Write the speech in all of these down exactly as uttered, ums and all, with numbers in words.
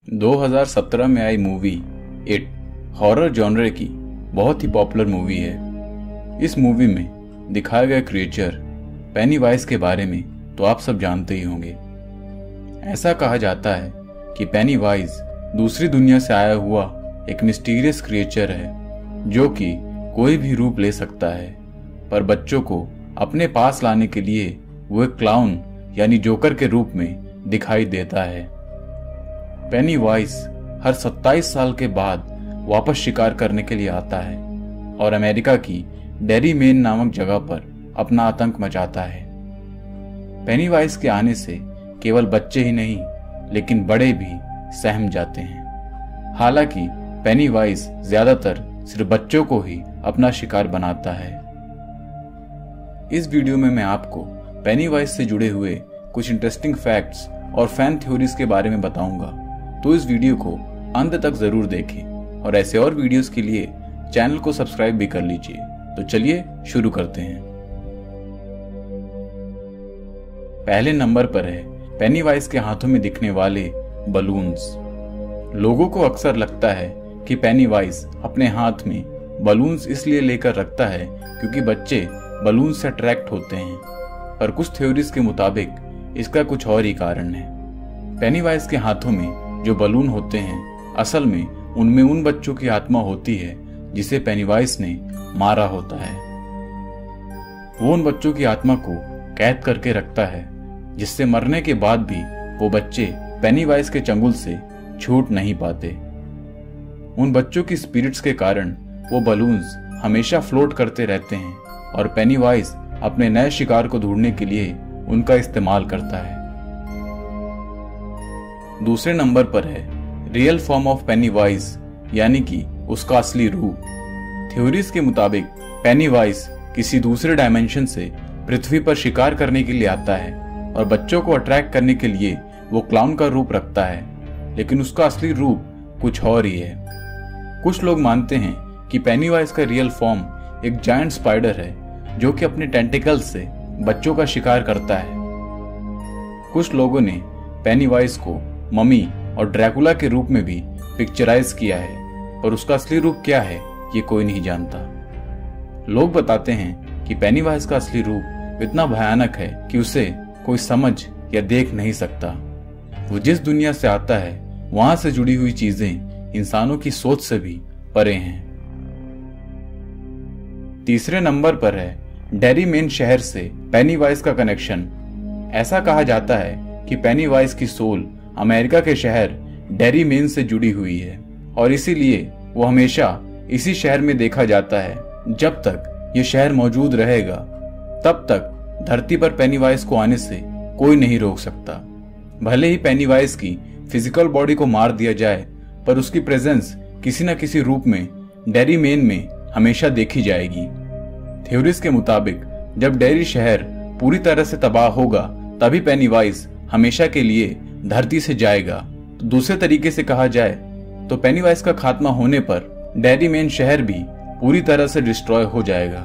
दो हज़ार सत्रह में आई मूवी इट हॉरर जॉनर की बहुत ही पॉपुलर मूवी है। इस मूवी में दिखाया गया क्रिएचर पेनीवाइज के बारे में तो आप सब जानते ही होंगे। ऐसा कहा जाता है कि पेनीवाइज दूसरी दुनिया से आया हुआ एक मिस्टीरियस क्रिएचर है जो कि कोई भी रूप ले सकता है, पर बच्चों को अपने पास लाने के लिए वो एक क्लाउन यानी जोकर के रूप में दिखाई देता है। पेनीवाइज हर सत्ताईस साल के बाद वापस शिकार करने के लिए आता है और अमेरिका की डेरी मेन नामक जगह पर अपना आतंक मचाता है। पेनीवाइज के आने से केवल बच्चे ही नहीं लेकिन बड़े भी सहम जाते हैं। हालांकि पेनीवाइज ज्यादातर सिर्फ बच्चों को ही अपना शिकार बनाता है। इस वीडियो में मैं आपको पेनीवाइज से जुड़े हुए कुछ इंटरेस्टिंग फैक्ट्स और फैन थ्योरीज के बारे में बताऊंगा, तो इस वीडियो को अंत तक जरूर देखें और ऐसे और वीडियोस के लिए चैनल को सब्सक्राइब भी कर लीजिए। तो चलिए शुरू करते हैं। पहले नंबर पर है पेनीवाइज के हाथों में दिखने वाले बलून्स। लोगों को अक्सर लगता है कि पेनीवाइज अपने हाथ में बलून्स इसलिए लेकर रखता है क्योंकि बच्चे बलून से अट्रैक्ट होते हैं, पर कुछ थ्योरीज के मुताबिक इसका कुछ और ही कारण है। पेनीवाइज के हाथों में जो बलून होते हैं असल में उनमें उन बच्चों की आत्मा होती है जिसे पेनीवाइज ने मारा होता है। वो उन बच्चों की आत्मा को कैद करके रखता है जिससे मरने के बाद भी वो बच्चे पेनीवाइज के चंगुल से छूट नहीं पाते। उन बच्चों की स्पिरिट्स के कारण वो बलून्स हमेशा फ्लोट करते रहते हैं और पेनीवाइज अपने नए शिकार को ढूंढने के लिए उनका इस्तेमाल करता है। दूसरे नंबर पर है रियल फॉर्म ऑफ पेनीवाइज यानी कि उसका असली रूप। थ्योरीज के मुताबिक पेनीवाइज किसी दूसरे डायमेंशन से पृथ्वी पर शिकार करने के लिए आता है और बच्चों को अट्रैक्ट करने के लिए वो क्लाउन का रूप रखता है, लेकिन उसका असली रूप कुछ और ही है। कुछ लोग मानते हैं कि पेनीवाइज का रियल फॉर्म एक जायंट स्पाइडर है जो कि अपने टेंटिकल्स से बच्चों का शिकार करता है। कुछ लोगों ने पेनीवाइज को मम्मी और ड्रैकुला के रूप में भी पिक्चराइज किया है, पर उसका असली रूप क्या है ये कोई नहीं जानता। लोग बताते हैं कि पेनीवाइज का असली रूप इतना भयानक है कि उसे कोई समझ या देख नहीं सकता। वो जिस दुनिया से आता है वहां से जुड़ी हुई चीजें इंसानों की सोच से भी परे हैं। तीसरे नंबर पर है डेरी मेन शहर से पेनीवाइज का कनेक्शन। ऐसा कहा जाता है कि पेनीवाइज की सोल अमेरिका के शहर डेरी मेन से जुड़ी हुई है और इसीलिए वो हमेशा इसी शहर में देखा जाता है। जब तक ये शहर मौजूद रहेगा तब तक धरती पर पेनीवाइज को आने से कोई नहीं रोक सकता। भले ही पेनीवाइज की फिजिकल बॉडी को मार दिया जाए, पर उसकी प्रेजेंस किसी न किसी रूप में डेरी मेन में हमेशा देखी जाएगी। थ्योरीज के मुताबिक जब डेरी शहर पूरी तरह से तबाह होगा तभी पेनीवाइज हमेशा के लिए धरती से जाएगा। तो दूसरे तरीके से कहा जाए तो पेनीवाइज का खात्मा होने पर डेरी मेन शहर भी पूरी तरह से डिस्ट्रॉय हो जाएगा।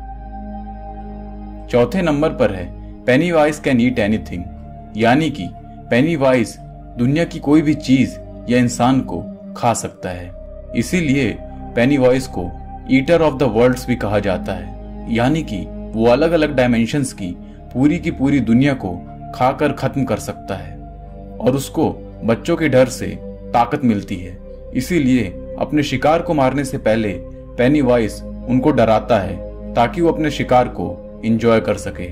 चौथे नंबर पर है पेनीवाइज कैन ईट एनीथिंग, यानी कि पेनीवाइज दुनिया की कोई भी चीज या इंसान को खा सकता है। इसीलिए पेनीवाइज को ईटर ऑफ द वर्ल्ड्स भी कहा जाता है, यानी कि वो अलग अलग डायमेंशंस की पूरी की पूरी दुनिया को खाकर खत्म कर सकता है और उसको बच्चों के डर से ताकत मिलती है। इसीलिए अपने शिकार को मारने से पहले पेनीवाइज उनको डराता है ताकि वो अपने शिकार को एंजॉय कर सके।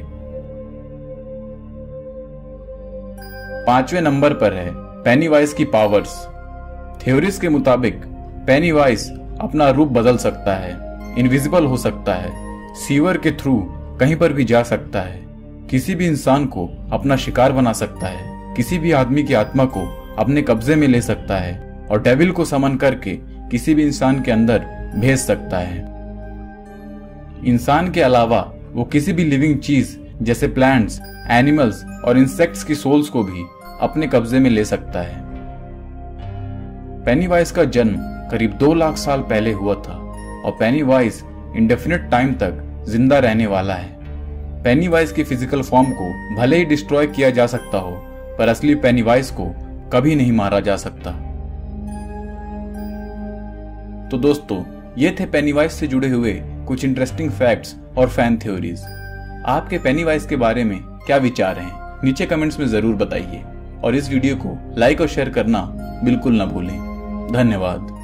पांचवें नंबर पर है पेनीवाइज की पावर्स। थ्योरीज के मुताबिक पेनीवाइज अपना रूप बदल सकता है, इनविजिबल हो सकता है, सीवर के थ्रू कहीं पर भी जा सकता है, किसी भी इंसान को अपना शिकार बना सकता है, किसी भी आदमी की आत्मा को अपने कब्जे में ले सकता है और डेविल को समन करके किसी भी इंसान के अंदर भेज सकता है। इंसान के अलावा वो किसी भी लिविंग चीज जैसे प्लांट्स, एनिमल्स और इंसेक्ट्स की सोल्स को भी अपने कब्जे में ले सकता है। पेनीवाइज का जन्म करीब दो लाख साल पहले हुआ था और पेनीवाइज इंडेफिनिट टाइम तक जिंदा रहने वाला है। पेनीवाइज की फिजिकल फॉर्म को भले ही डिस्ट्रॉय किया जा सकता हो, पर असली पेनीवाइज को कभी नहीं मारा जा सकता। तो दोस्तों, ये थे पेनीवाइज से जुड़े हुए कुछ इंटरेस्टिंग फैक्ट्स और फैन थ्योरीज। आपके पेनीवाइज के बारे में क्या विचार हैं, नीचे कमेंट्स में जरूर बताइए और इस वीडियो को लाइक और शेयर करना बिल्कुल ना भूलें। धन्यवाद।